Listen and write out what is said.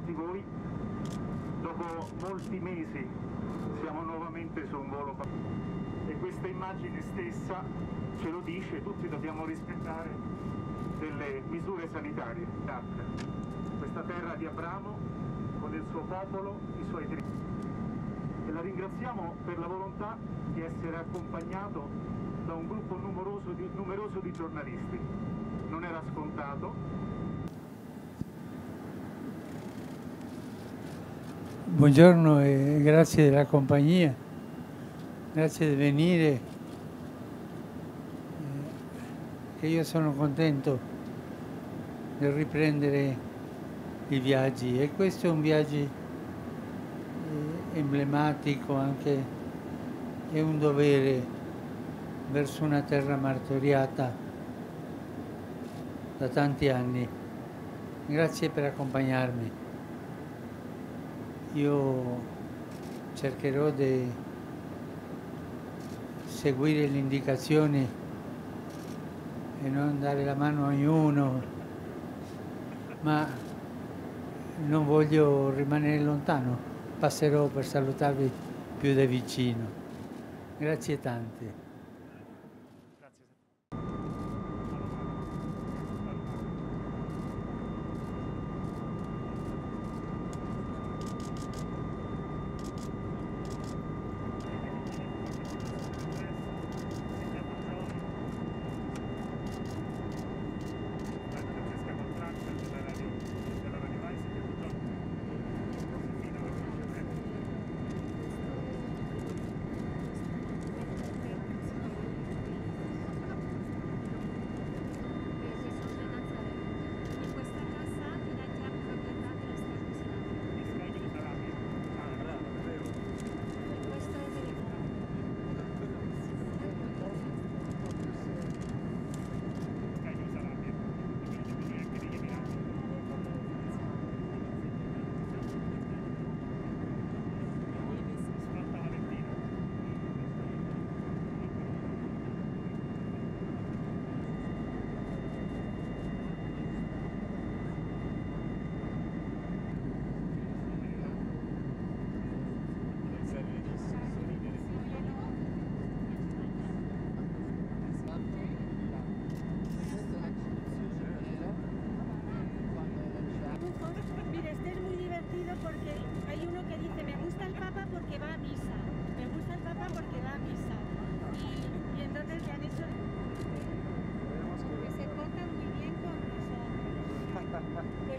tutti voi. Dopo molti mesi siamo nuovamente su un volo e questa immagine stessa ce lo dice, tutti dobbiamo rispettare delle misure sanitarie. Questa terra di Abramo con il suo popolo, i suoi diritti. E la ringraziamo per la volontà di essere accompagnato da un gruppo numeroso di giornalisti. Non era scontato. Buongiorno e grazie della compagnia, grazie di venire, che io sono contento di riprendere i viaggi e questo è un viaggio emblematico, anche è un dovere verso una terra martoriata da tanti anni. Grazie per accompagnarmi. Io cercherò di seguire le indicazioni e non dare la mano a ognuno, ma non voglio rimanere lontano, passerò per salutarvi più da vicino. Grazie tante. Porque hay uno que dice, me gusta el Papa porque va a misa, me gusta el Papa porque va a misa, y entonces le han hecho que se porta muy bien con nosotros.